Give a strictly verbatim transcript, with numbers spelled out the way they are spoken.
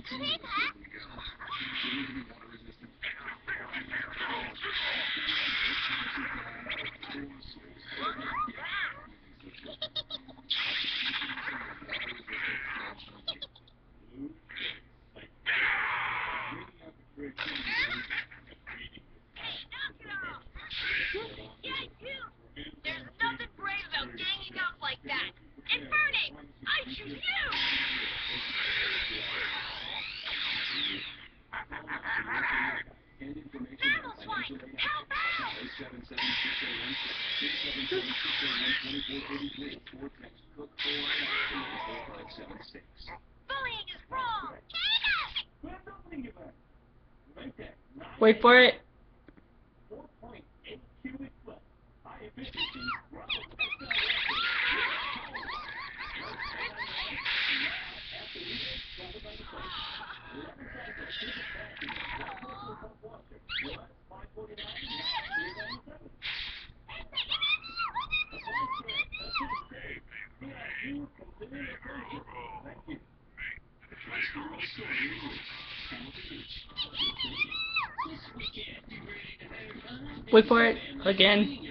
There's nothing brave about ganging up like that. And burning! I choose you! Mammal swine! Help out! Bullying is wrong! Wait for it. Wait for it again.